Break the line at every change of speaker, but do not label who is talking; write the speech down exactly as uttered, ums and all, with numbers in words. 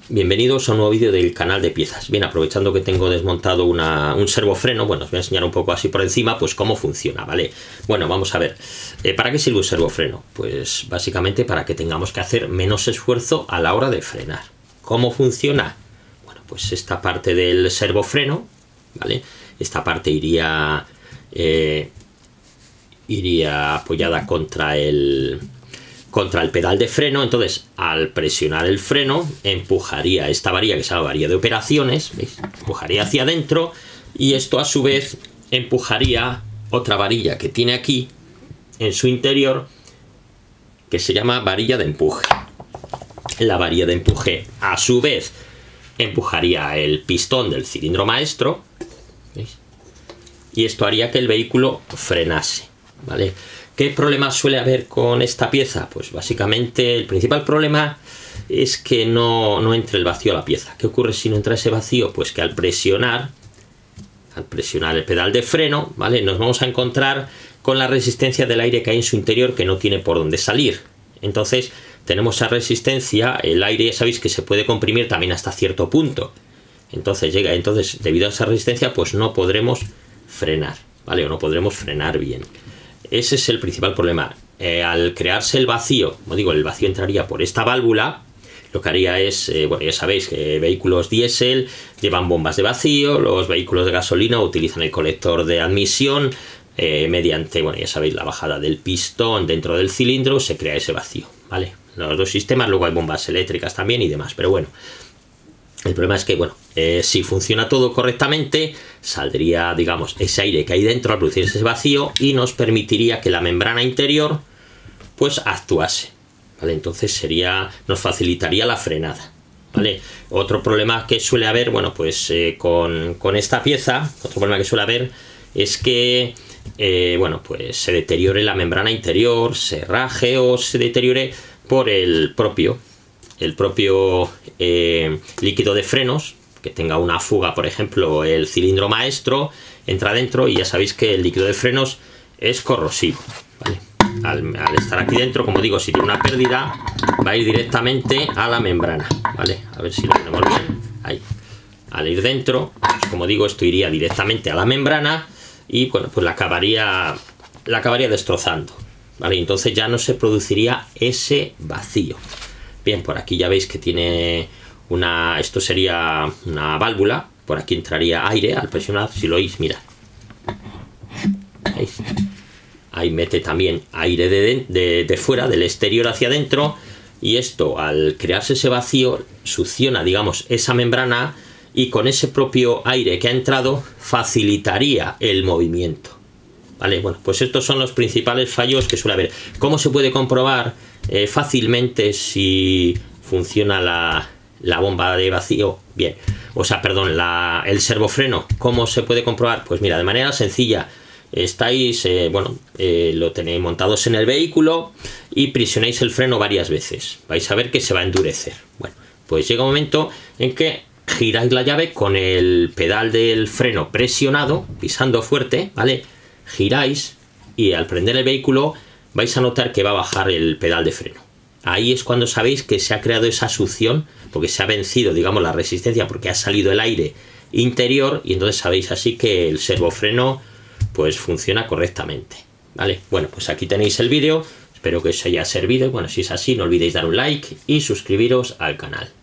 Bienvenidos a un nuevo vídeo del canal de piezas. Bien, aprovechando que tengo desmontado una, un servofreno, bueno, os voy a enseñar un poco así por encima, pues cómo funciona, ¿vale? Bueno, vamos a ver, eh, ¿para qué sirve un servofreno? Pues básicamente para que tengamos que hacer menos esfuerzo a la hora de frenar. ¿Cómo funciona? Bueno, pues esta parte del servofreno, ¿vale? Esta parte iría, eh, iría apoyada contra el... contra el pedal de freno. Entonces al presionar el freno empujaría esta varilla, que es la varilla de operaciones, ¿veis? Empujaría hacia adentro, y esto a su vez empujaría otra varilla que tiene aquí en su interior, que se llama varilla de empuje. La varilla de empuje a su vez empujaría el pistón del cilindro maestro, ¿veis? Y esto haría que el vehículo frenase, ¿vale? ¿Qué problema suele haber con esta pieza? Pues básicamente el principal problema es que no, no entre el vacío a la pieza. ¿Qué ocurre si no entra ese vacío? Pues que al presionar, al presionar el pedal de freno, ¿vale?, nos vamos a encontrar con la resistencia del aire que hay en su interior, que no tiene por dónde salir. Entonces tenemos esa resistencia, el aire ya sabéis que se puede comprimir también hasta cierto punto. Entonces llega, entonces debido a esa resistencia pues no podremos frenar, ¿vale? O no podremos frenar bien. Ese es el principal problema. Eh, al crearse el vacío, como digo, el vacío entraría por esta válvula. Lo que haría es, eh, bueno, ya sabéis que vehículos diésel llevan bombas de vacío, los vehículos de gasolina utilizan el colector de admisión, eh, mediante, bueno, ya sabéis, la bajada del pistón dentro del cilindro se crea ese vacío, ¿vale? Los dos sistemas, luego hay bombas eléctricas también y demás, pero bueno. El problema es que, bueno, eh, si funciona todo correctamente, saldría, digamos, ese aire que hay dentro al producir ese vacío y nos permitiría que la membrana interior, pues, actuase, ¿vale? Entonces sería, nos facilitaría la frenada, ¿vale? Otro problema que suele haber, bueno, pues, eh, con, con esta pieza, otro problema que suele haber es que, eh, bueno, pues, se deteriore la membrana interior, se raje o se deteriore por el propio... el propio eh, líquido de frenos, que tenga una fuga, por ejemplo, el cilindro maestro, entra dentro y ya sabéis que el líquido de frenos es corrosivo, ¿vale? Al, al estar aquí dentro, como digo, si tiene una pérdida, va a ir directamente a la membrana, ¿vale? A ver si lo tenemos bien, ahí. Al ir dentro, pues, como digo, esto iría directamente a la membrana y, bueno, pues la acabaría, la acabaría destrozando, ¿vale? Entonces ya no se produciría ese vacío. Bien, por aquí ya veis que tiene una... esto sería una válvula. Por aquí entraría aire al presionar. Si lo oís, mirad. ¿Veis? Ahí mete también aire de, de, de fuera, del exterior hacia adentro. Y esto, al crearse ese vacío, succiona, digamos, esa membrana. Y con ese propio aire que ha entrado, facilitaría el movimiento. ¿Vale? Bueno, pues estos son los principales fallos que suele haber. ¿Cómo se puede comprobar eh, fácilmente si funciona la, la bomba de vacío? Bien, o sea, perdón, la, el servofreno. ¿Cómo se puede comprobar? Pues mira, de manera sencilla. Estáis, eh, bueno, eh, lo tenéis montados en el vehículo y presionáis el freno varias veces. Vais a ver que se va a endurecer. Bueno, pues llega un momento en que giráis la llave con el pedal del freno presionado, pisando fuerte, ¿vale? Giráis y al prender el vehículo vais a notar que va a bajar el pedal de freno. Ahí es cuando sabéis que se ha creado esa succión, porque se ha vencido, digamos, la resistencia, porque ha salido el aire interior, y entonces sabéis así que el servofreno pues funciona correctamente, ¿vale? Bueno, pues aquí tenéis el vídeo, espero que os haya servido. Bueno, si es así, no olvidéis dar un like y suscribiros al canal.